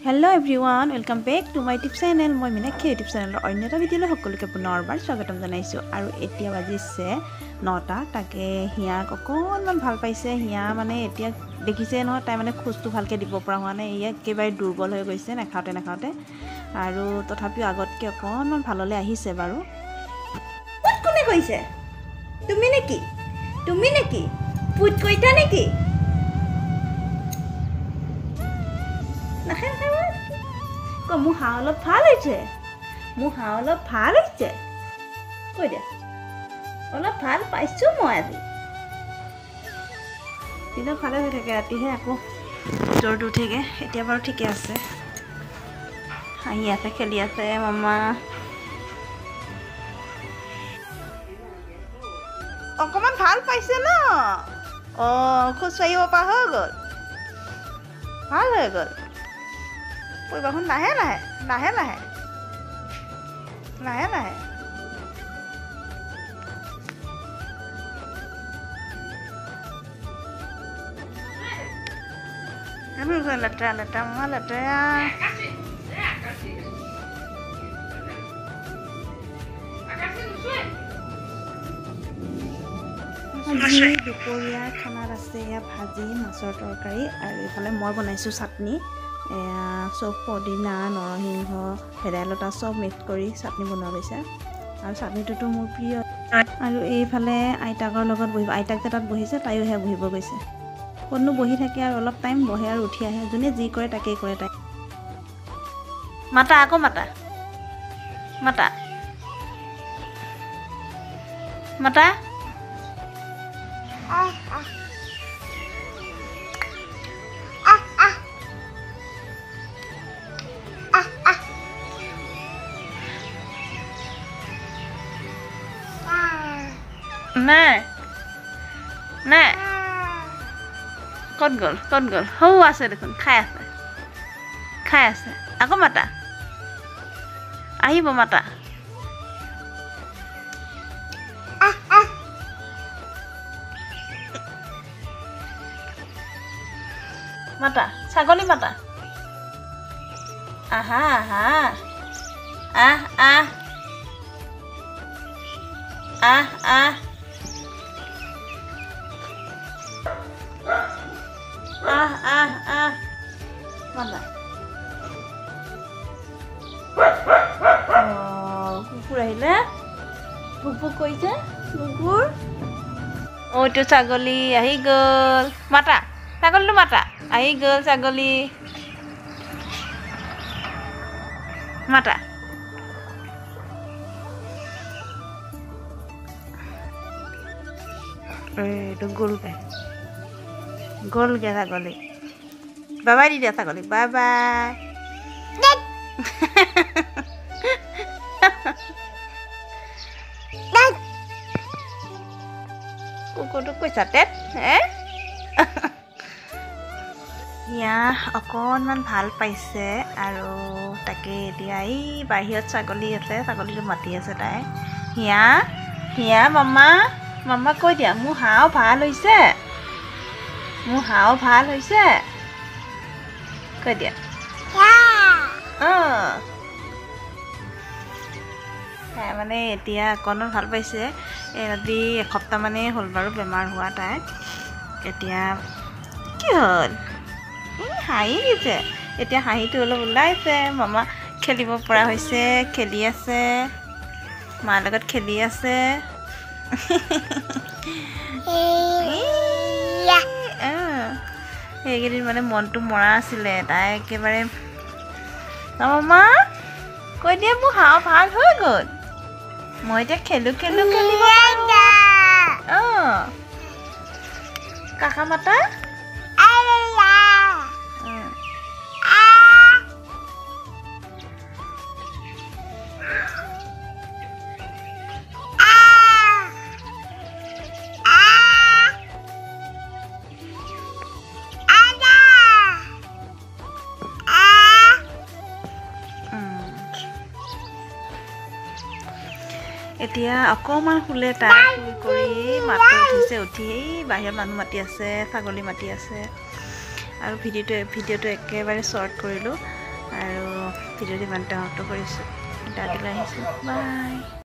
Hello everyone, welcome back to my YouTube channel. মই Minakshi YouTube channel অন্যটা ভিডিঅ'লৈ সকলোকে পুনৰবাৰ স্বাগতম জনাইছো আৰু এতিয়া বাজিছে 9টা তাকে হিয়াক অকনমান ভাল পাইছে হিয়া মানে এতিয়া দেখিছে নহয় তাই মানে খুজটো ভালকে দিব পৰা হোৱা নাই ইয়া একেবাৰে দুৰ্বল হৈ গৈছে নাখাওতে আৰু তথাপিও আগতকে অকনমান ভাললে আহিছে বাৰু পুত কোনে কৈছে তুমি নেকি পুত কইতা নেকি নাহে মোৰ হাঁহ অলপ ভাল হৈছে কৈ দিয়া অলপ ভাল পাইছোঁ মই আজি দিনত ভালে হৈ থাকে ৰাতিহে আকৌ জ্বৰটো উঠেগৈ এতিয়া বাৰু ঠিকে আছে হাঁহি আছে খেলি আছে মামা অকণমান ভাল পাইছে ন খোজ কাঢ়িব পৰা হৈ গ'ল ভাল হৈ গ'ল পৰিবাখন লাহে লেতেৰা মামা লেতেৰা দুপৰীয়া খানাত আছে এয়া ভাজি মাছৰ তৰকাৰী আৰু এইফালে মই বনাইছোঁ চাটনি চব পদিনা নৰসিংহ ভেদাইলতা চব মিক্স কৰি চাটনি বনোৱা গৈছে আৰু চাটনিটোতো মোৰ প্ৰিয় আৰু এইফালে আইতাকৰ লগত বহিব আইতাক যে তাত বহিছে তাইও সেয়া বহিব গৈছে ক'তনো বহি থাকে আৰু অলপ টাইম বহে আৰু উঠি আহে যোনে যি কৰে তাকেই কৰে তাই মাতা আকৌ মাতা নাই ক'ত গ'ল সৌ আছে দেখোন খাই আছে আকৌ মাতা আহিব মাতা ছাগলী মাতা আহা মাতা কুকুৰ আহিলে ভুক কৰিছে কুকুৰ এইটো ছাগলী আহি গ'ল মাতা ছাগলীটো মাতা আহি গ'ল ছাগলী মাতা এইটো গ'লগে ছাগলী বাই দি দিয়া ছাগলী বাই কুকুৰটোক কৈছা তেত হিয়া অকণমান ভাল পাইছে আৰু তাকে এতিয়া এই বাহিৰত ছাগলী আছে ছাগলীটো মাতি আছে তাই হিয়া মামা কৈ দিয়া মোৰ হাঁহ ভাল হৈছে কৈ দিয়া মানে এতিয়া অকণমান ভাল পাইছে আজি এসপ্তাহমানেই হ'ল বাৰু বেমাৰ হোৱা তাই এতিয়া কি হ'ল হাঁহি দিছে এতিয়া হাঁহিটো অলপ ওলাইছে মামা খেলিব পৰা হৈছে খেলি আছে মাৰ লগত খেলি আছে সেইকেইদিন মানে মনটো মৰা আছিলে তাই একেবাৰে মামা কৈ দিয়ে মোৰ হাঁহ ভাল হৈ গ'ল মই এতিয়া খেলিব কাকা মাতা এতিয়া অকণমান শুলে তাই শুই কৰি মাতটো উঠিছে উঠি বাহিৰত মানুহ মাতি আছে ছাগলী মাতি আছে আৰু ভিডিঅ'টো একেবাৰে শ্বৰ্ট কৰিলোঁ আৰু ভিডিঅ'টো ইমানতে সমাপ্ত কৰিছোঁ। ৰাতিলৈ আহিছোঁ, বাই।